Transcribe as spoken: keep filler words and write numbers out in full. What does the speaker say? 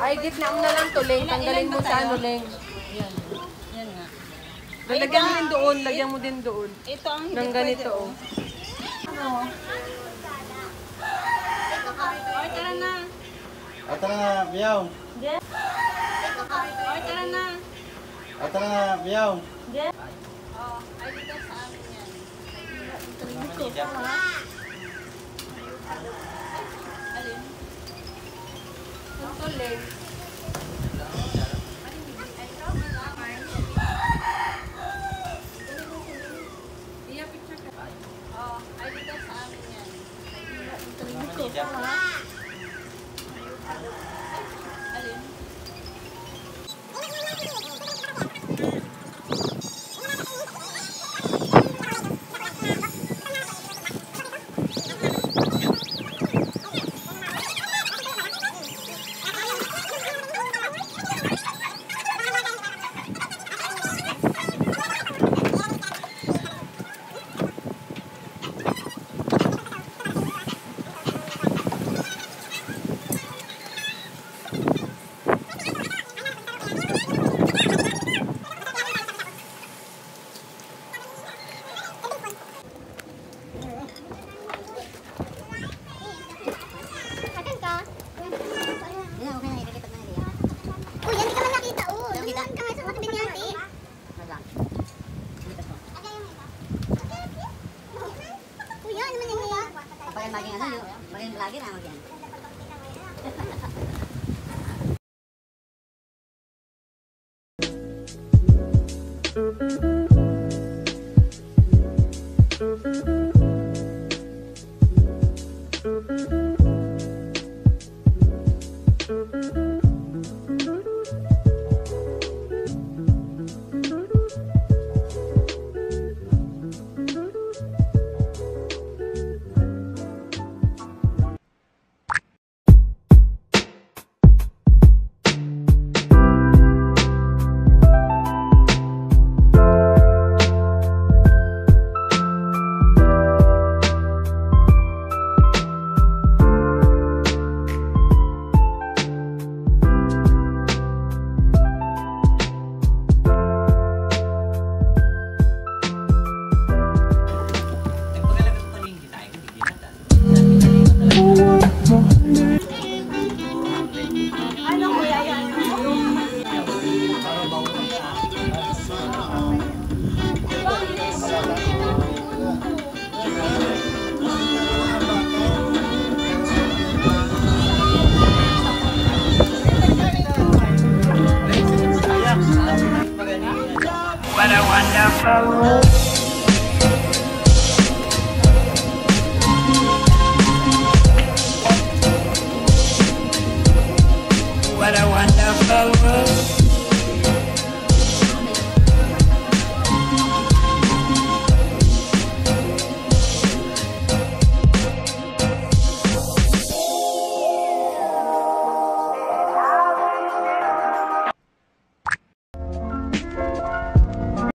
Ay, gitna mo na lang to, Leng. Tanggalin mo sa ano, Leng. Yan. Yan nga. Lagyan mo din doon, lagyan mo din doon. Ito ang hindi Nang ganito, oh. Ano? Oy, tara na. O, tara na, Miyaw. Yes. Oy, tara na. O, tara na, Miyaw. Yes. Oh, ay dito sa amin yan. Ito pa. Alin? Ito, Leng. Oh, ay dito sa amin yan. Ito pa. Alin? Maging ano, maging vlogger na magyan. What a wonderful world. What a wonderful world.